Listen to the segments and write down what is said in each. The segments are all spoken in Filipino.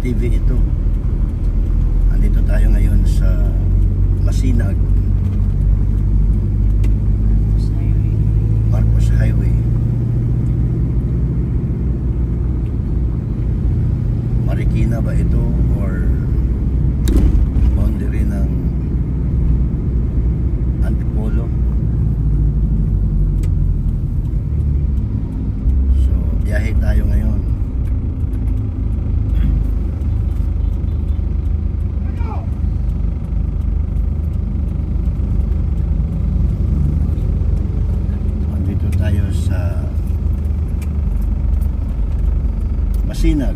TV ito. Andito tayo ngayon sa Masinag, Marcos Highway. Marikina ba ito or boundary ng Antipolo? So biyahe tayo ngayon. Andito tayo sa Masinag.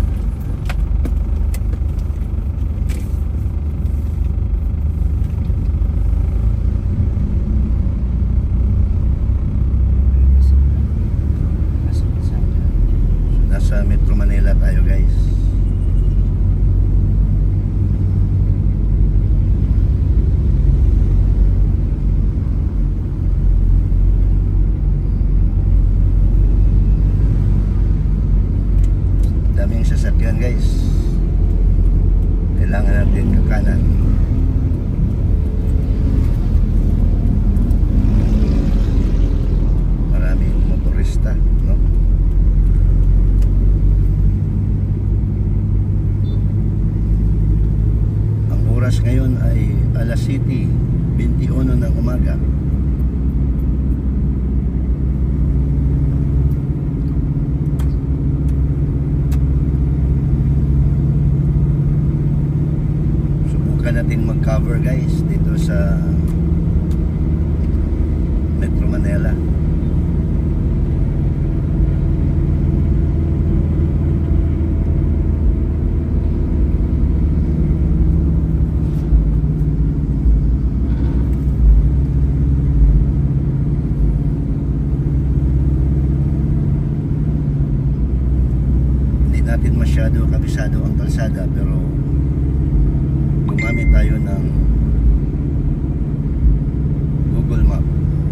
Sa Metro Manila tayo, guys. Daming sasakyan, guys. Kailangan natin kakanan. Maraming motorista, no? Oras ngayon ay alas 7:21 ng umaga. Subukan natin mag-cover, guys, dito sa Metro Manila. Natin masyado kabisado ang kalsada, pero gumamit tayo ng Google Map.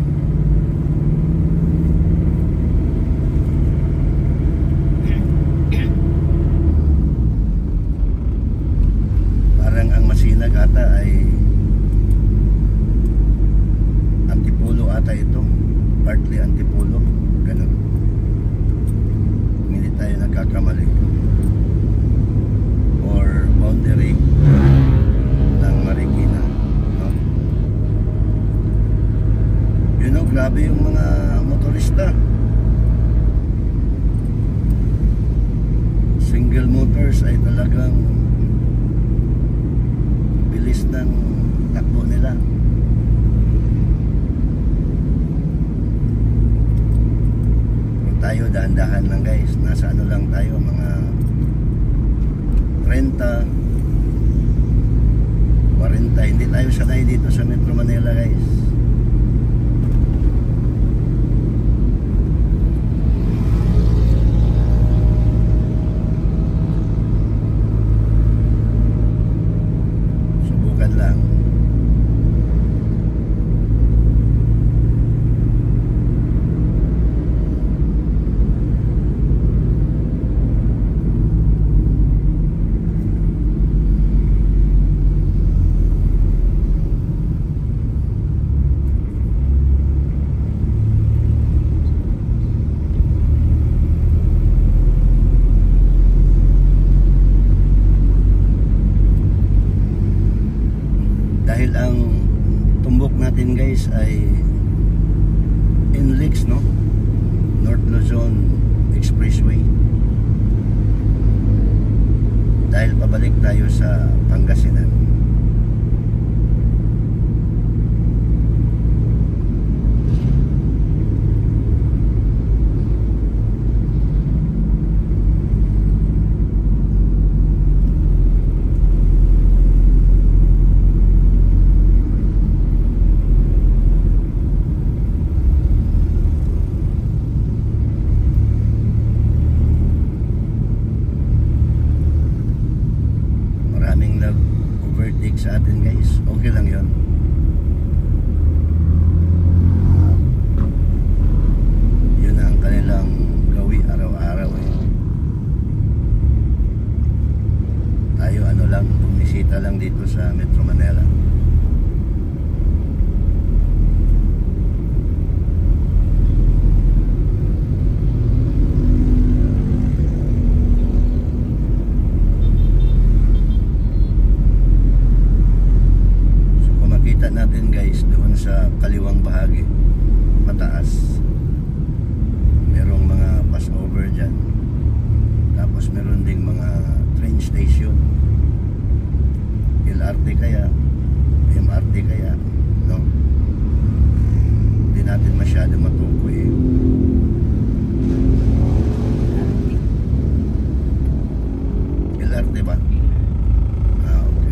Parang ang Masinag ata ay Antipolo ata ito, partly Antipolo, ganun. Hindi tayo nagkakamali. Or boundary ng Marikina, no? You know, grabe yung mga motorista. Single motors ay talagang bilis ng takbo nila. Kung tayo dahan-dahan lang, guys, nasa ano lang tayo, mga 30, 40. Hindi tayo sanay dito sa Metro Manila, guys. Subukan lang. Dahil ang tumbok natin, guys, ay NLEX, no? North Luzon Expressway. Dahil pabalik tayo sa Pangasinan. sa Metro Manila. So kung makita natin guys, doon sa kaliwang bahagi mataas, merong mga pass over dyan, tapos meron ding mga train station, LRT kaya, MRT kaya, no? Hindi natin masyado matukoy. LRT ba? Ah, okay.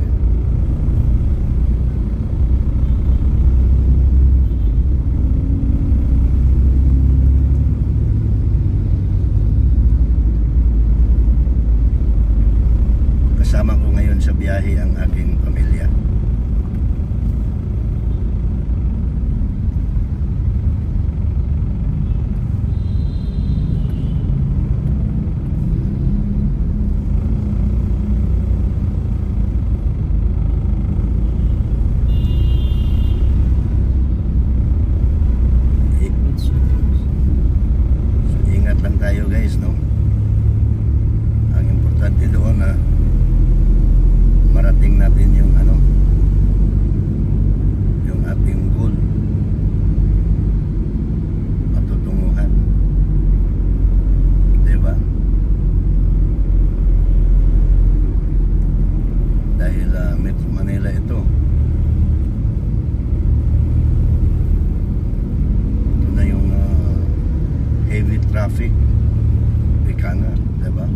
Kasama ko ngayon sa biyahe ang aking pamilya. So, ingat lang tayo guys, no? Ang importante doon na marating natin yung yung ating goal, patutunguhan, diba? Dahil Metro Manila ito na yung heavy traffic, ika nga, diba?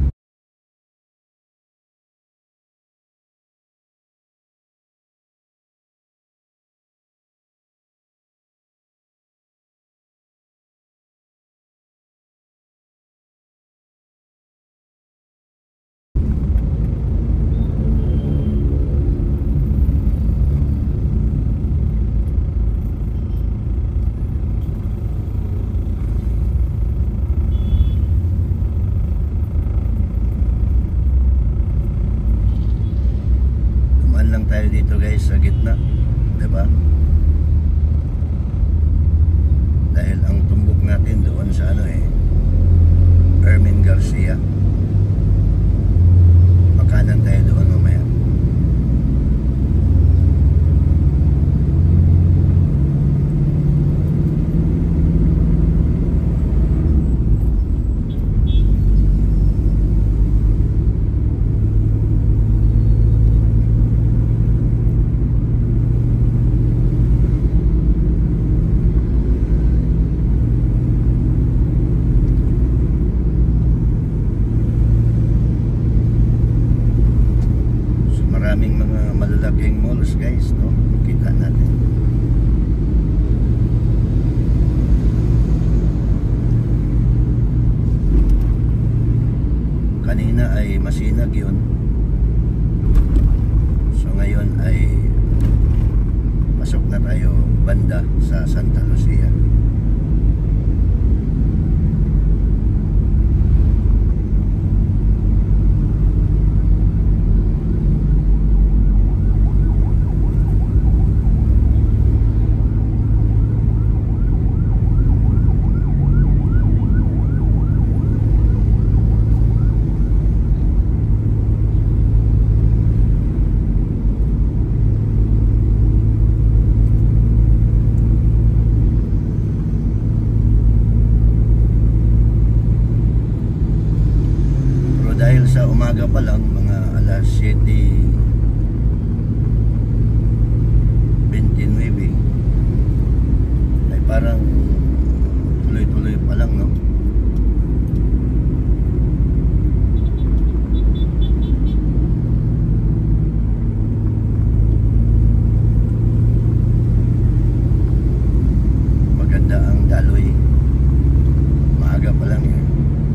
Lang tayo dito guys sa gitna, diba? Dahil ang tumbok natin doon sa Ermin Garcia, makanan tayo doon mamaya. Maraming mga malalaking malls guys, no? Kita natin. Kanina ay masinag yun. So ngayon ay pasok na tayo banda sa Santa Lucia. Dahil sa umaga pa lang, mga alas 7:29 ay parang tuloy-tuloy pa lang, no? Maganda ang daloy, maaga pa lang yun.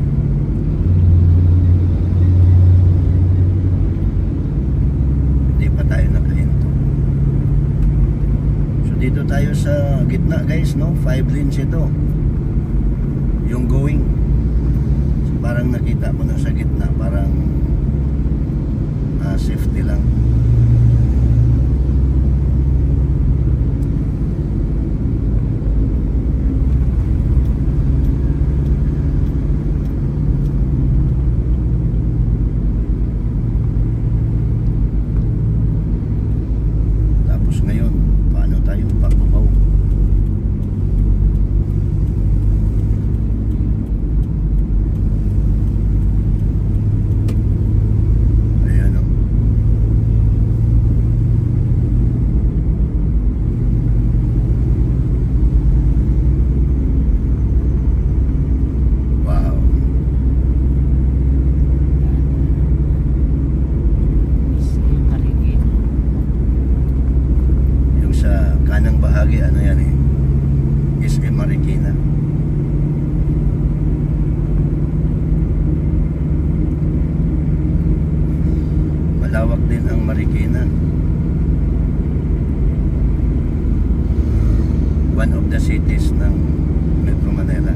Tayo nakahinto. So dito tayo sa gitna guys, no? 5 lanes ito yung going. So parang nakita mo na sa gitna, parang safety lang. natin ang Marikina. One of the cities ng Metro Manila.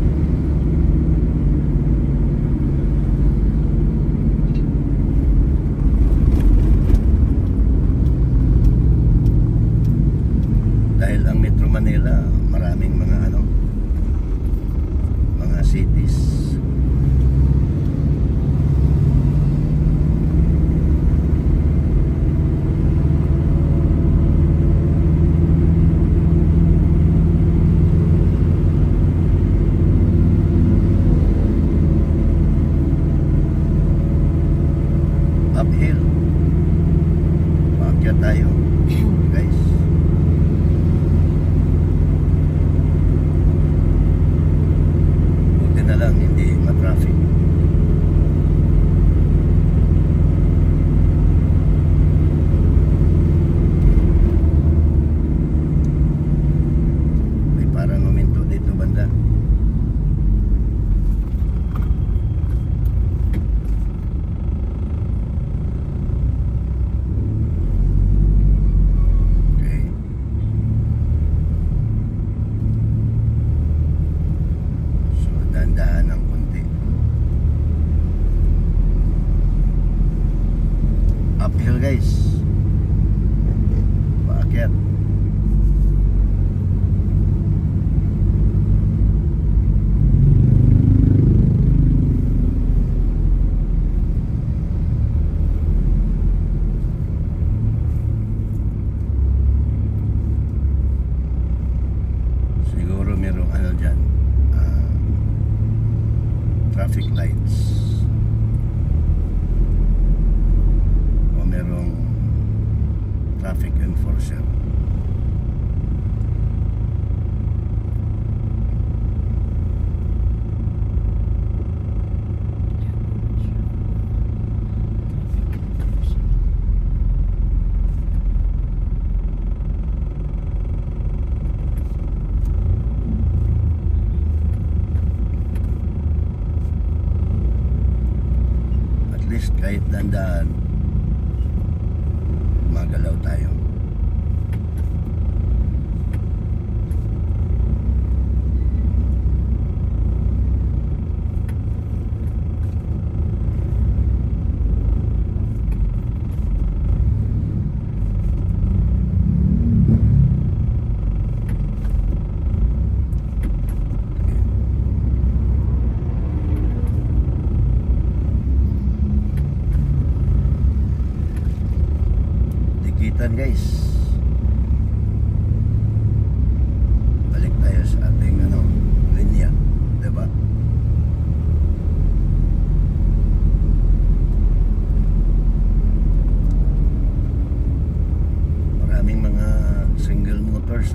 Dahil ang Metro Manila, maraming mga mga cities. Uphill. Paakyat tayo, guys. Buti na lang hindi ma-traffic. May parang huminto dito banda. Dandaan ng konti. Uphill, guys. Paakyat. Siguro merong dyan, traffic lights o merong traffic enforcer. Kahit dandaan, magalaw tayo. Guys, balik tayo sa ating linya, diba? Maraming mga single motors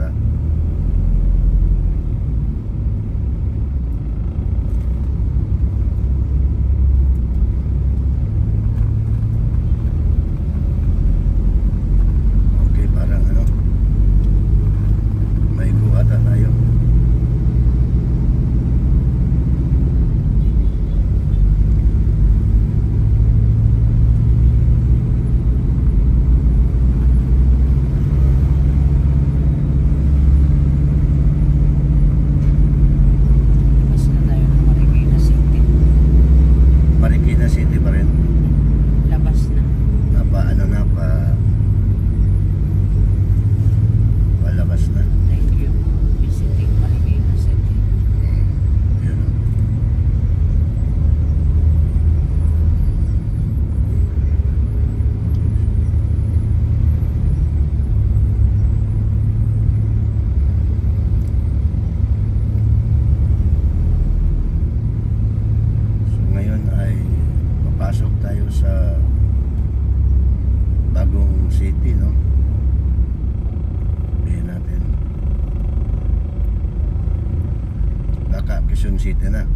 Quezon City na.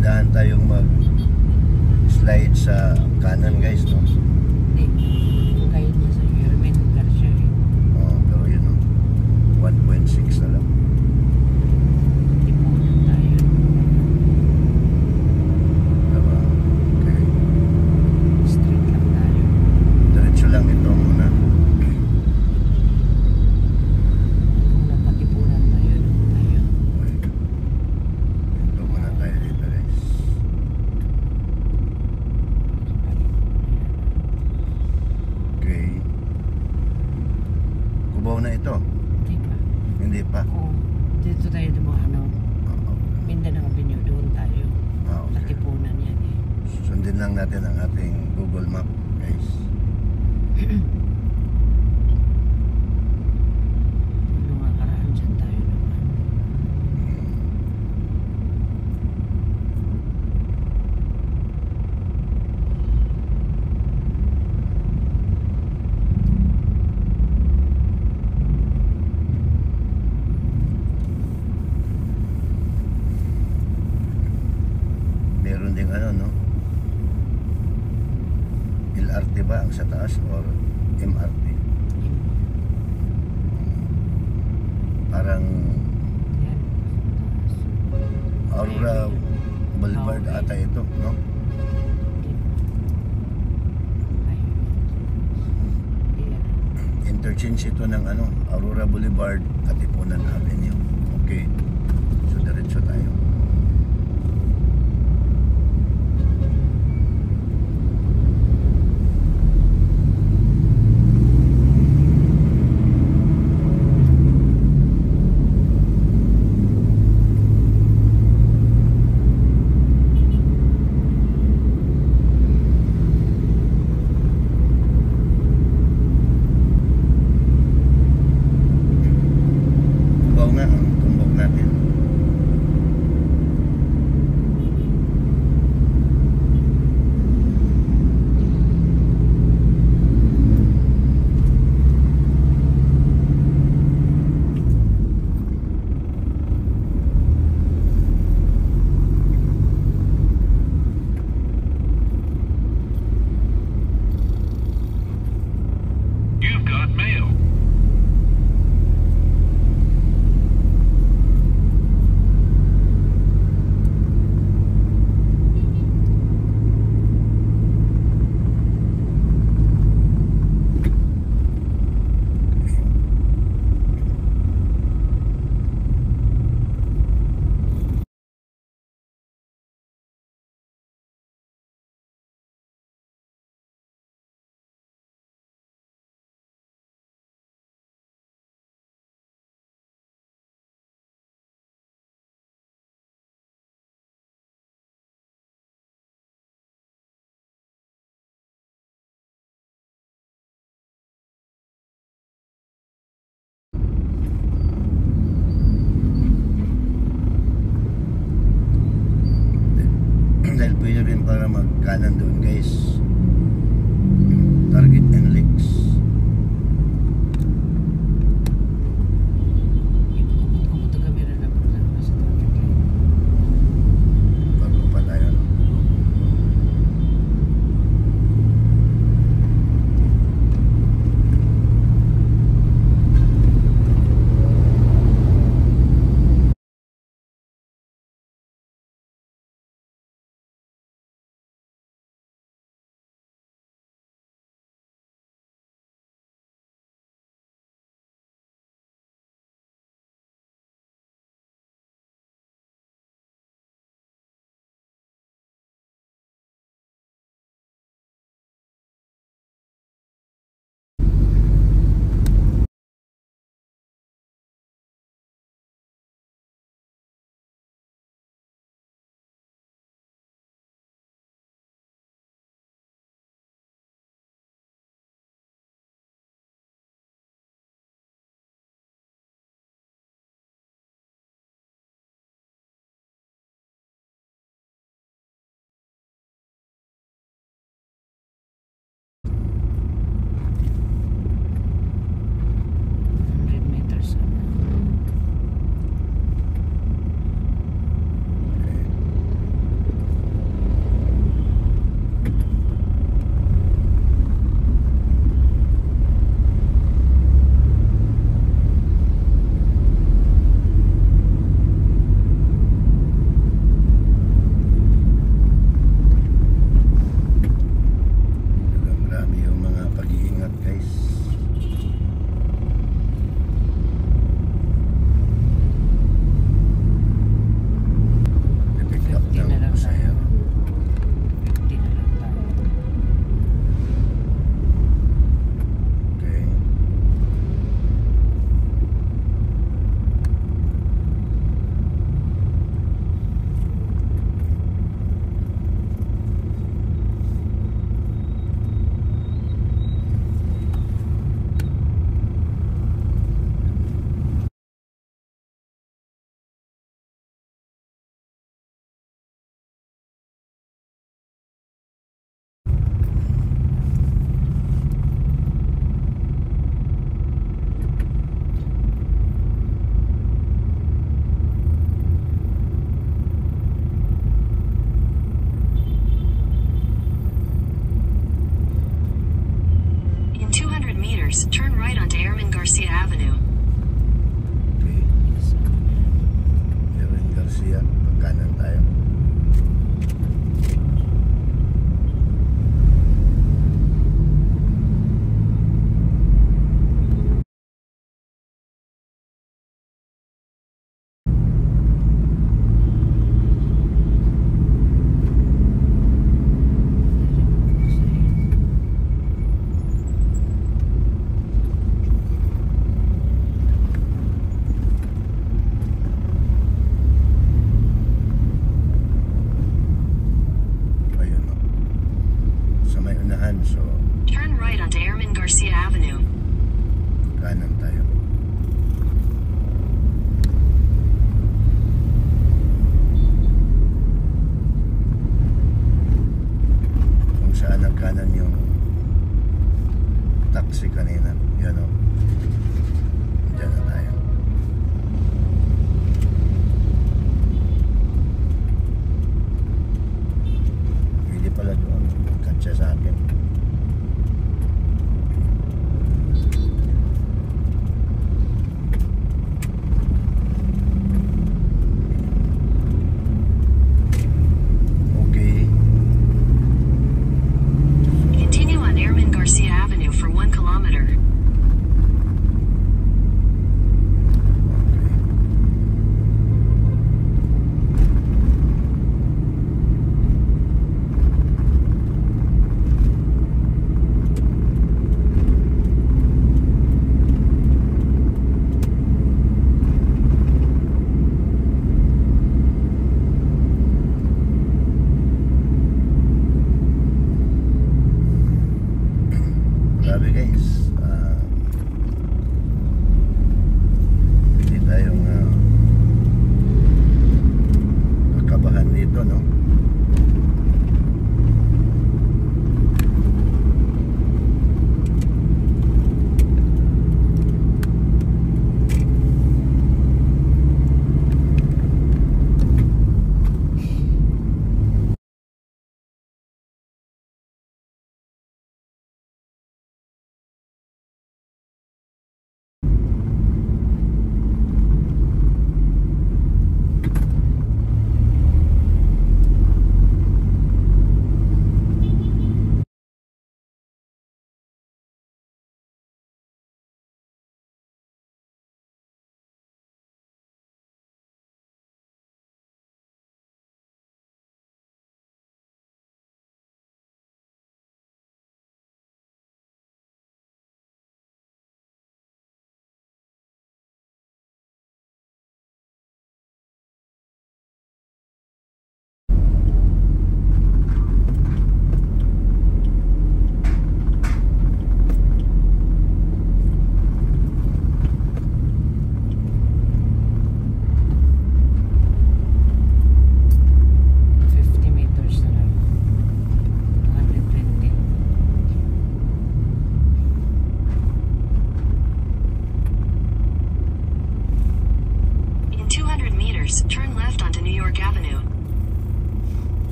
dahan-dahan tayong mag-slide sa kanan guys, no? Hindi. Kahit niya sa iyo, may lugar siya eh. Oo, pero yun, no? 1.6 na lang. Tipunan tayo. Diba? Okay. Straight lang tayo. Diretso lang ito muna. Kung napatipunan tayo, doon tayo. Okay. Ito muna tayo dito guys. Okay. Kubaw na ito. Hindi pa. Hindi pa. Oo. Dito tayo ano, Mindanao Avenue, doon tayo. Okay. Natipunan yan eh. Sundin lang natin ang ating Google Map guys. Lumakaraan dyan tayo naman. Meron ding ano, no? LRT ba ang sa taas or MRT? Parang Yan. Aurora Boulevard ata ito, no? Interchange ito ng ano, Aurora Boulevard, Katipunan Avenue. Okay. So diretso tayo. Kubaw nga ang tumbok natin. You've got mail. Dahil pwede rin para magkanan doon guys. Target and Leaks.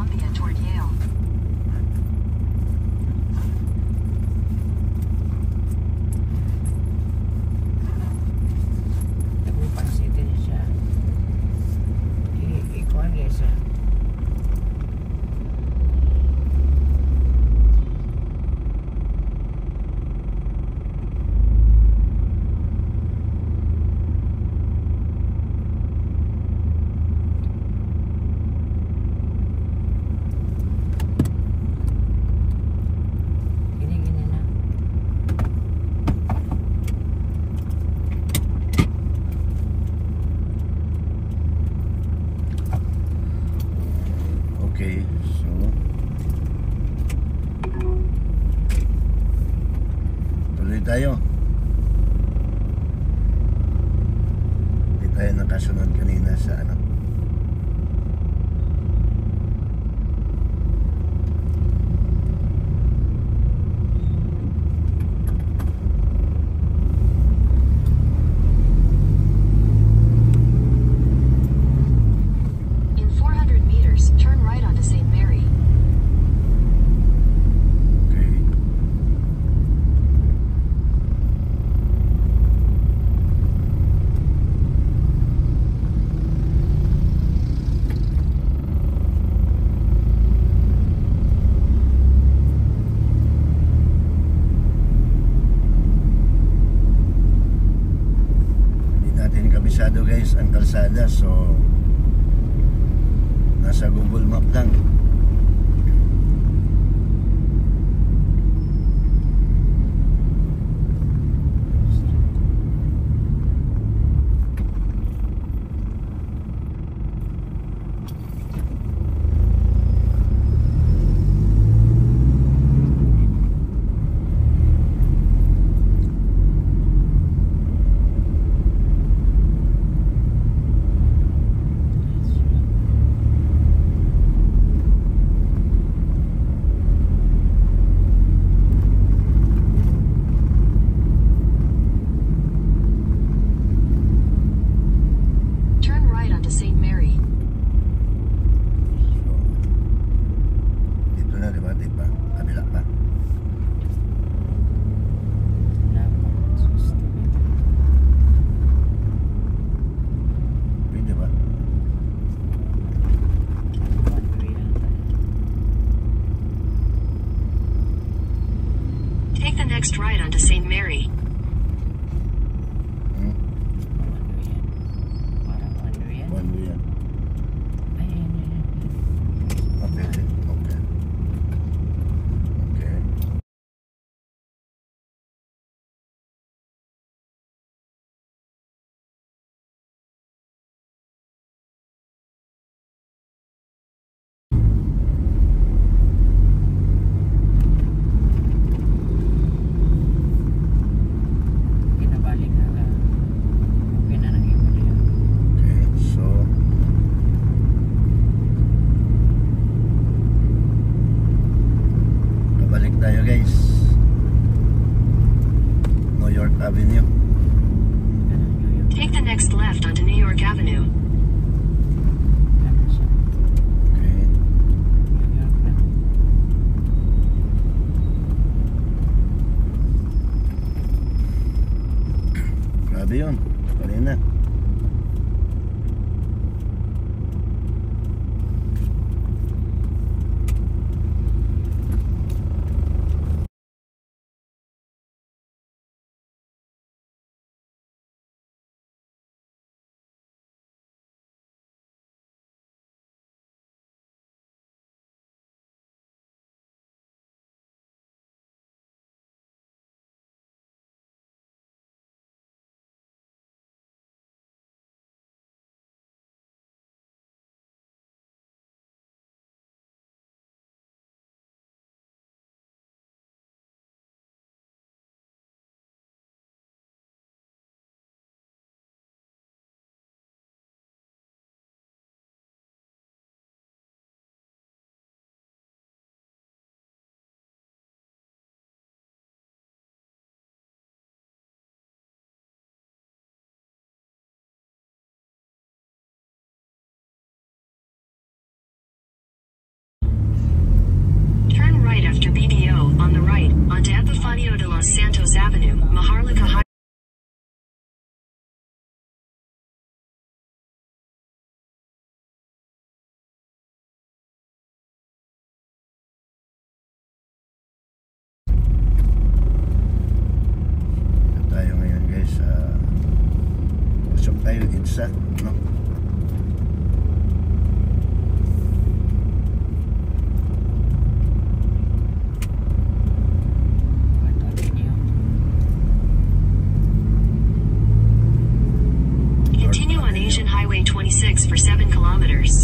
Columbia toward Yale. Nagupan City na siya. Ikuan guys siya. Gini-gini na. Okay, so tuloy tayo. Hindi tayo nakasunod kanina sa ano. In 400 meters, turn right onto St. Mary. Okay. Hindi natin kabisado guys ang kalsada, so nasa Google Map lang. Turn right onto St. Mary. So, dito na, diba? Diba? Kabila pa. Dapat. Sus. Pwede ba? One way lang tayo. Take the next right onto St. Mary. Hmm? One way yan. Parang one way yan. One way yan. Ayan, ayan. Ah, pwede. Okay. Okay. Pinabalik na ka. Okay na naging mo na yun. Okay, so pabalik tayo guys. New York Avenue. Ganun yun. Take the next left onto New York Avenue. Ganun siya. Okay. New York na. Grabe yun. Kanina. Epifanio de los Santos Avenue, Maharlika High. Dito tayo ngayon guys sa usok tayo EDSA, no? Continue on Asian Highway 26 for 7 kilometers.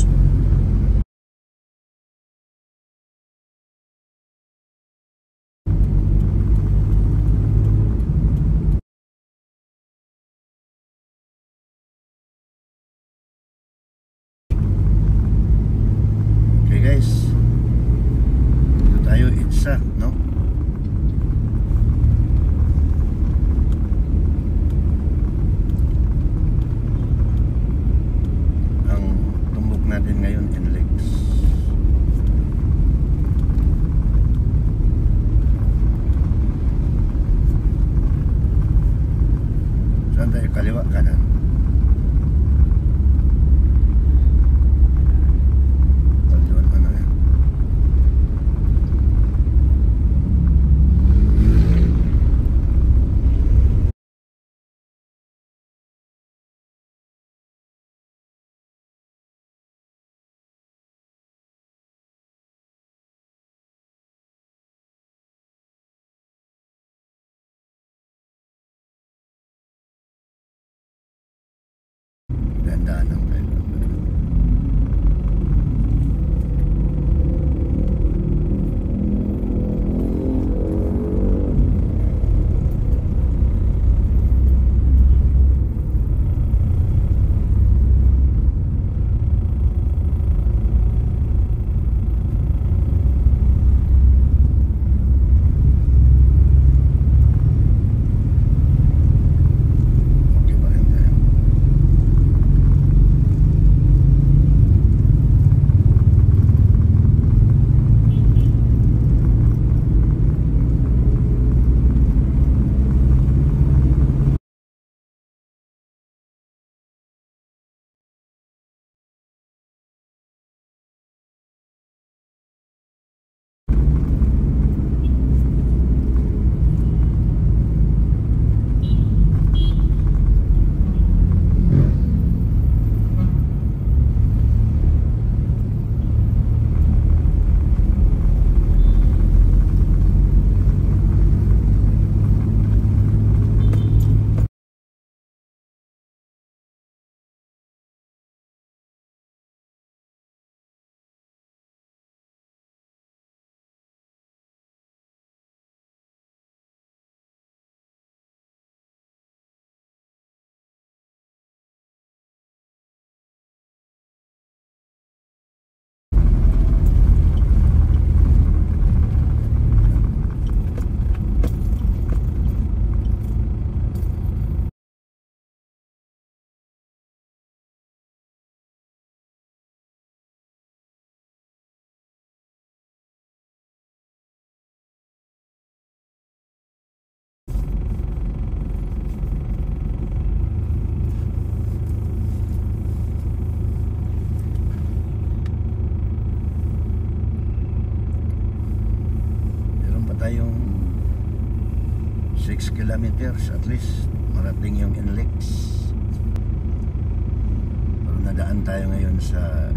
Okay guys, dito tayo EDSA, no? Ang tumbok natin ngayon NLEX. Saan tayo? Kaliwa, kanan? Doon, ano yan? Gandaan ng tayo. Okay pa rin tayo. Tayong 6 kilometers at least marating yung NLEX. Pero nadaan tayo ngayon sa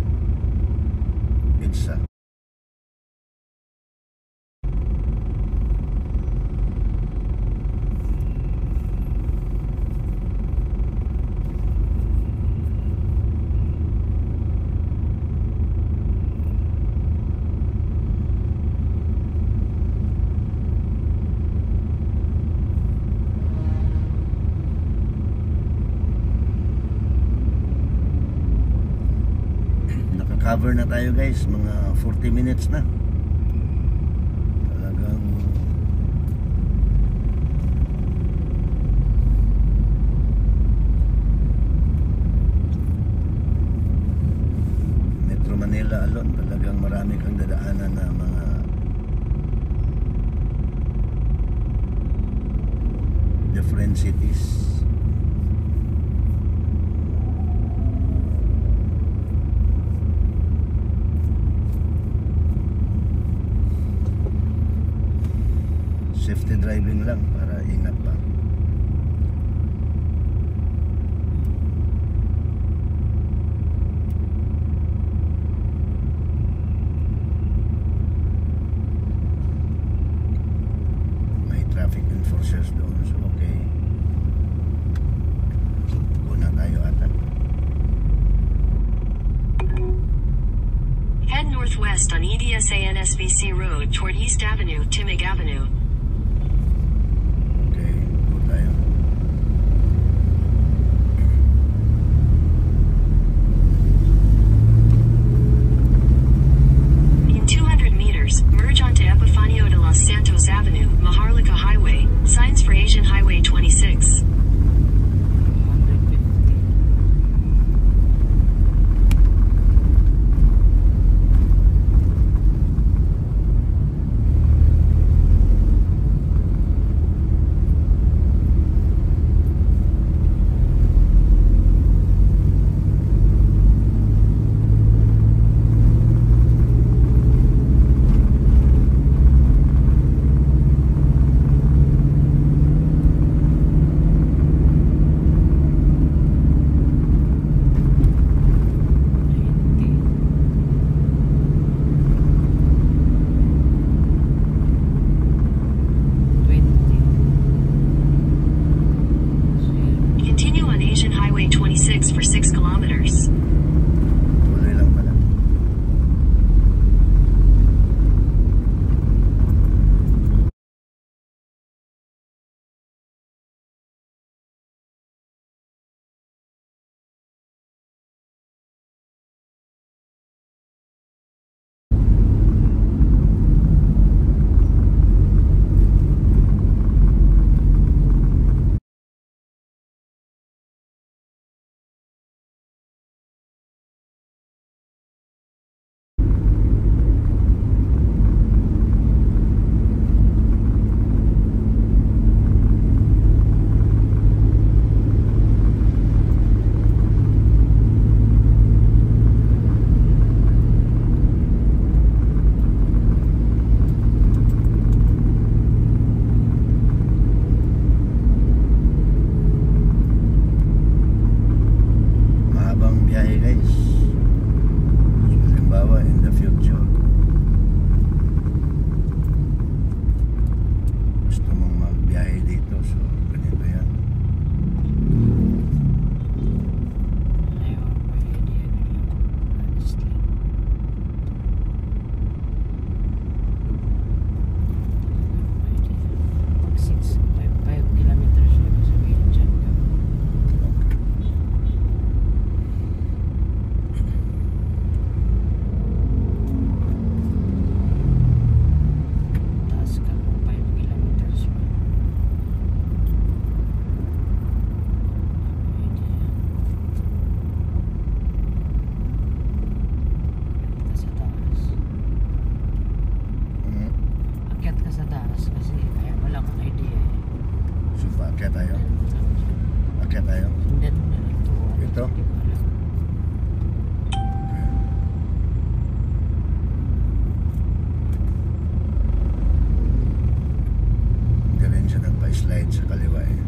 EDSA. Cover na tayo guys, mga 40 minutes na. Talagang Metro Manila alone, talagang marami kang dadaanan na mga different cities. Safety driving lang para ingat pa. May traffic enforcers doon, so okay. Kuna tayo ata. Head northwest on EDSA-NSVC Road toward East Avenue, Timig Avenue. Okay, go tayo. In 200 meters, merge onto Epifanio de los Santos Avenue, Maharlika Highway. Signs for Asian Highway 26. 150. Continue on Asian Highway 26 for 6 kilometers. Tuloy lang pala. Mahabang biyahe guys. Halimbawa in the future, gusto mong magbiyahe dito, so ganito yan. Ayaw ako may idea ngayon. Honestly. Pag 5 kilometers na ba sabihin dyan ka? Taas ka kung 5 kilometers pa. Ano idea? Akyat ka sa taas. Mhm. Akyat ka sa taas kasi kaya wala akong idea eh. So paakyat tayo. Sabi siya, Akyat tayo. sundan mo na lang ito. Ito? Hindi ko alam. Hindi rin siya nagpa-slide sa kaliwa eh.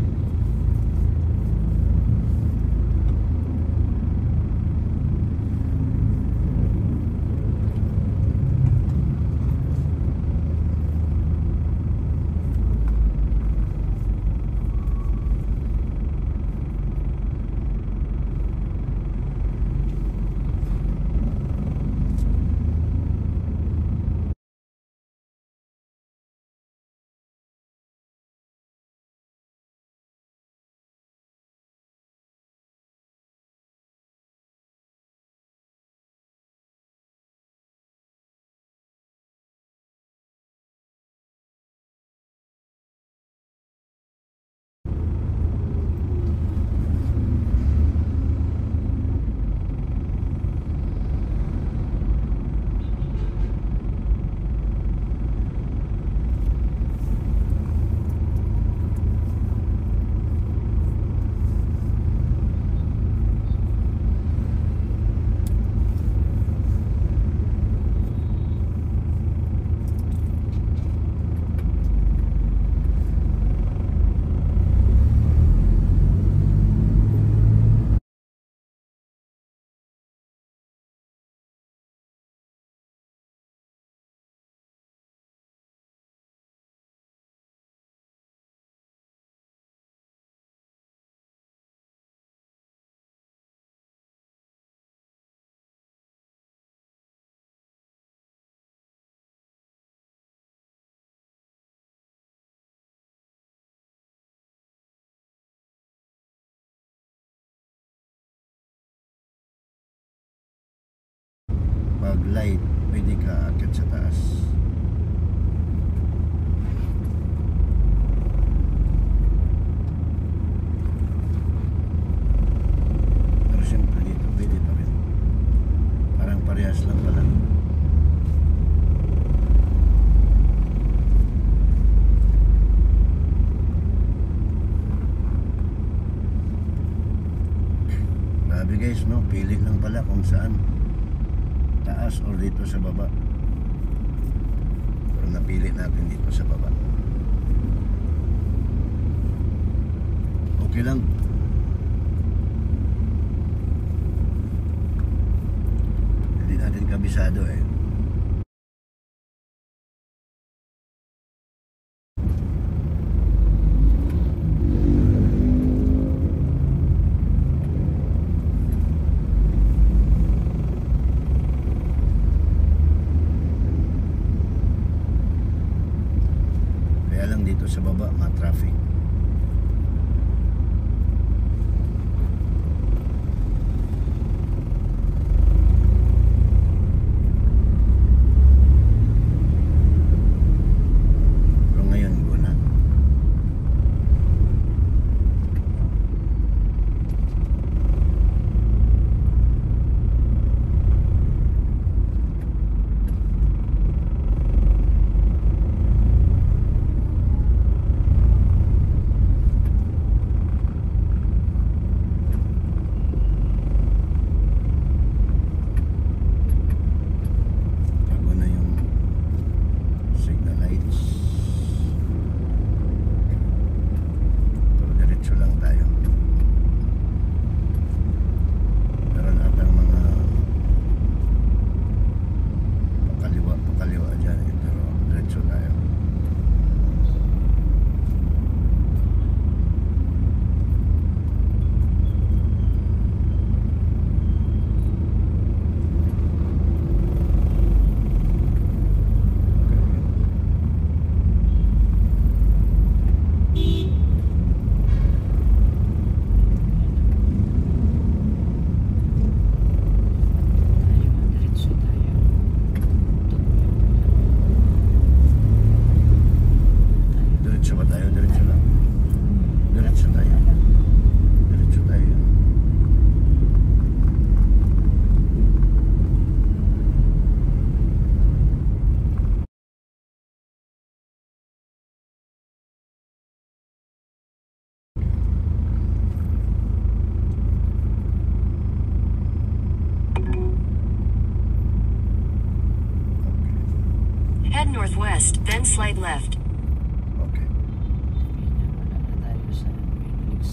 pag light, pwede ka akit sa taas. Pero siyempre dito, pwede pa rin. Parang parehas lang pala. Grabe guys, no? Pili lang pala kung saan, taas or dito sa baba. Pero napili natin dito sa baba. Okay lang. Hindi natin kabisado eh. Kaya lang dito sa baba, ma-traffic. Pero ngayon, go na. Bago na yung signal lights. Pero diretso lang tayo. Meron atang mga pakaliwa dyan eh. Pero diretso tayo. Diretso tayo. Diretso ba tayo? Diretso lang. Diretso tayo. Diretso tayo. Head northwest, then slide left. Okay. Wala na tayo sa Netflix.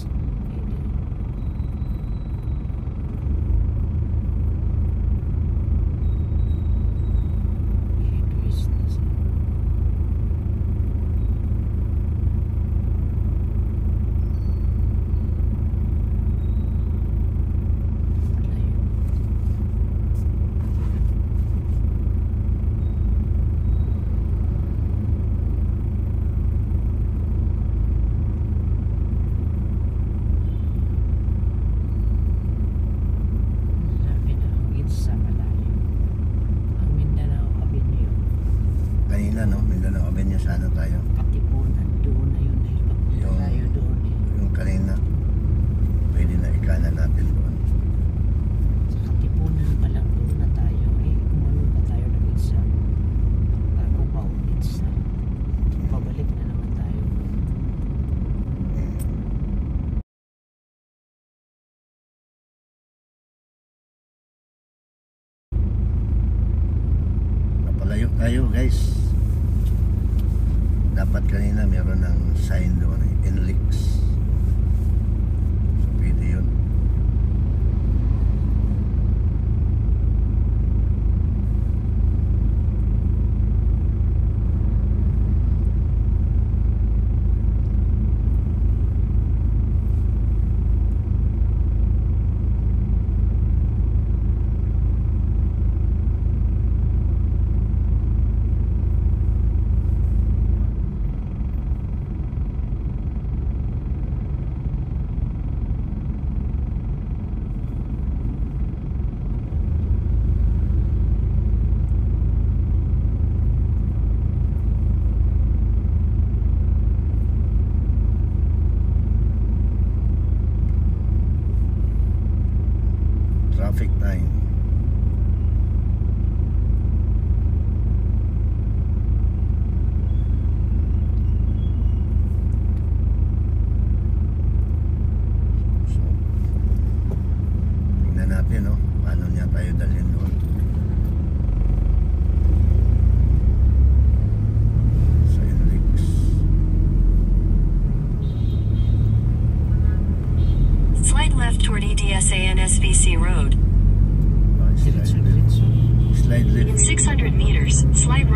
I-twist na siya. Wala yun. Sabi na ang it's sa malayo. Ang Mindanao Avenue. Kanina no, Mindanao Avenue sana tayo. Katipunan doon na yun eh. Papunta Yung- tayo doon eh. Yung kanina, pwede na ikanan natin doon. Sa Katipunan pa lang doon na tayo eh. Umano pa tayo ng isa. Bago pa isa. Pabalik na naman tayo. Napalayo tayo guys. Dapat kanina meron ng sign doon eh, NLEX. So pwede yun.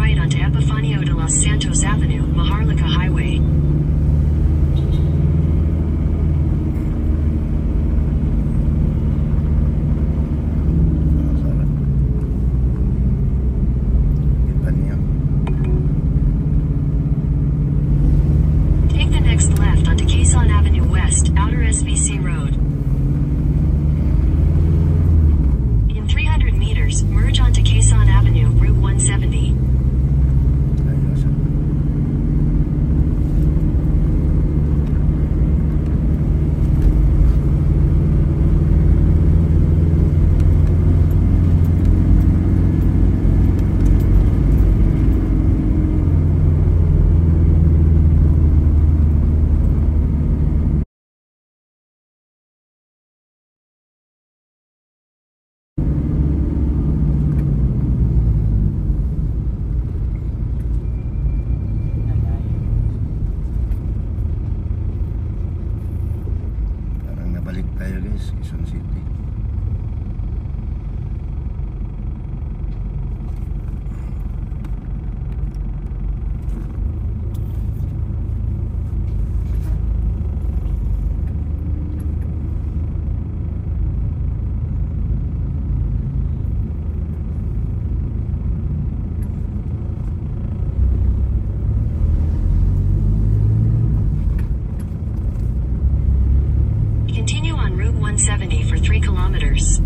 right onto Epifanio de los Santos Avenue, Maharlika Highway. Sarap. Ipan niyo. Take the next left onto Quezon Avenue West, Outer SVC Road. In 300 meters, merge onto Quezon Avenue, Route 170. Ayos. Nalayo. Parang nabalik tayo guys, Quezon City. Continue on Route 170 for 3 kilometers.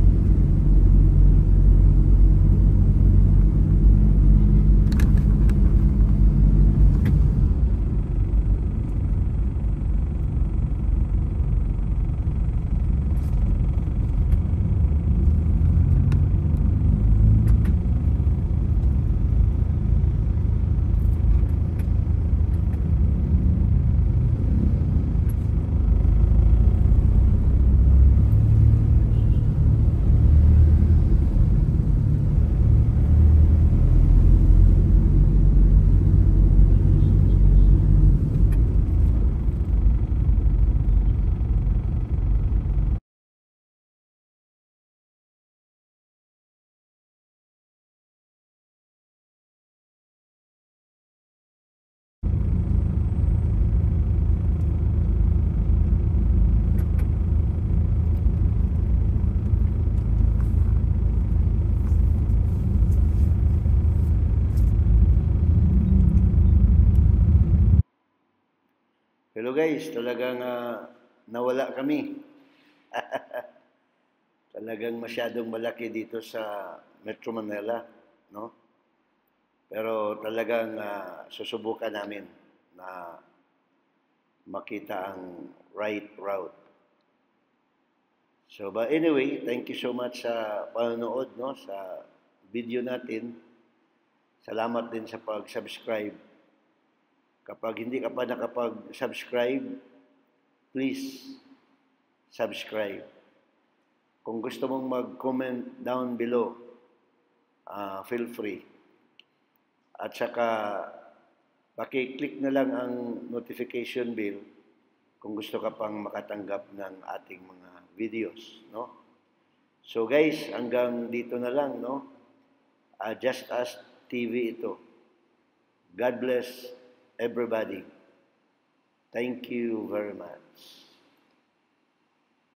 Hello guys, talagang nawala kami. Talagang masyadong malaki dito sa Metro Manila, no? Pero talagang susubukan namin na makita ang right route. So, but anyway, thank you so much sa panonood, no, sa video natin. Salamat din sa pag-subscribe. Kapag hindi ka pa nakapag-subscribe, please subscribe. Kung gusto mong mag-comment down below, feel free. At saka, paki-click na lang ang notification bell kung gusto ka pang makatanggap ng ating mga videos, no? So guys, hanggang dito na lang, no? Just Us TV ito. God bless everybody. Thank you very much.